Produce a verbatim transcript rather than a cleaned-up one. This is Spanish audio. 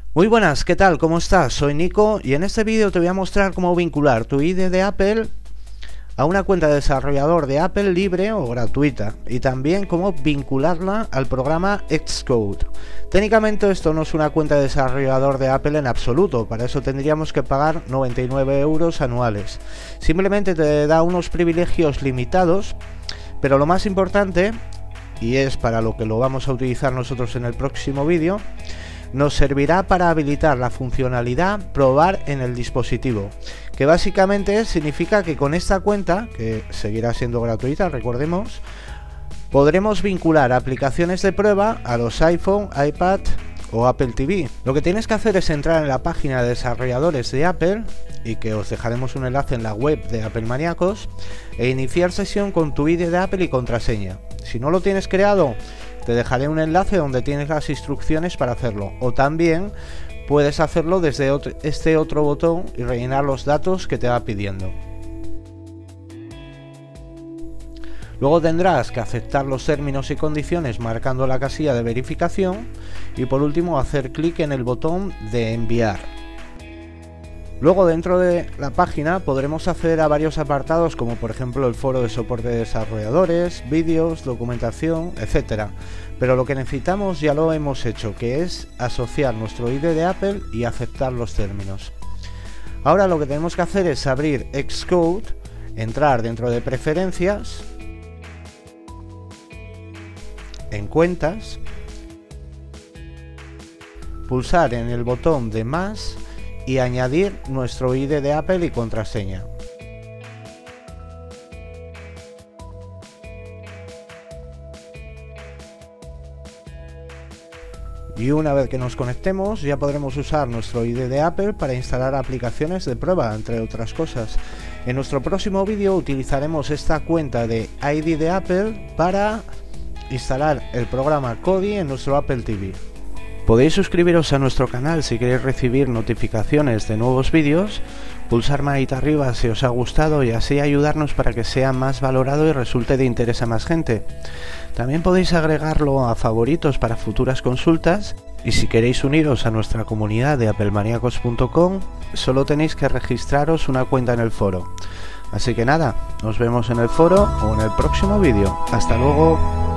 Muy buenas, ¿qué tal? ¿Cómo estás? Soy Nico y en este vídeo te voy a mostrar cómo vincular tu I D de Apple a una cuenta de desarrollador de Apple libre o gratuita, y también cómo vincularla al programa Xcode. Técnicamente esto no es una cuenta de desarrollador de Apple en absoluto, para eso tendríamos que pagar noventa y nueve euros anuales. Simplemente te da unos privilegios limitados, pero lo más importante, y es para lo que lo vamos a utilizar nosotros en el próximo vídeo, nos servirá para habilitar la funcionalidad probar en el dispositivo, que básicamente significa que con esta cuenta, que seguirá siendo gratuita, recordemos, podremos vincular aplicaciones de prueba a los iPhone, iPad o Apple T V. Lo que tienes que hacer es entrar en la página de desarrolladores de Apple, y que os dejaremos un enlace en la web de Apple Maníacos, e iniciar sesión con tu I D de Apple y contraseña. Si no lo tienes creado, te dejaré un enlace donde tienes las instrucciones para hacerlo, o también puedes hacerlo desde otro, este otro botón y rellenar los datos que te va pidiendo. Luego tendrás que aceptar los términos y condiciones marcando la casilla de verificación y por último hacer clic en el botón de enviar. Luego dentro de la página podremos acceder a varios apartados, como por ejemplo el foro de soporte de desarrolladores, vídeos, documentación, etcétera. Pero lo que necesitamos ya lo hemos hecho, que es asociar nuestro I D de Apple y aceptar los términos. Ahora lo que tenemos que hacer es abrir Xcode, entrar dentro de preferencias, en cuentas, pulsar en el botón de más y añadir nuestro I D de Apple y contraseña. Y una vez que nos conectemos ya podremos usar nuestro I D de Apple para instalar aplicaciones de prueba, entre otras cosas. En nuestro próximo vídeo utilizaremos esta cuenta de I D de Apple para instalar el programa Kodi en nuestro Apple T V. Podéis suscribiros a nuestro canal si queréis recibir notificaciones de nuevos vídeos, pulsar manita arriba si os ha gustado y así ayudarnos para que sea más valorado y resulte de interés a más gente. También podéis agregarlo a favoritos para futuras consultas, y si queréis uniros a nuestra comunidad de apple maníacos punto com solo tenéis que registraros una cuenta en el foro. Así que nada, nos vemos en el foro o en el próximo vídeo. Hasta luego.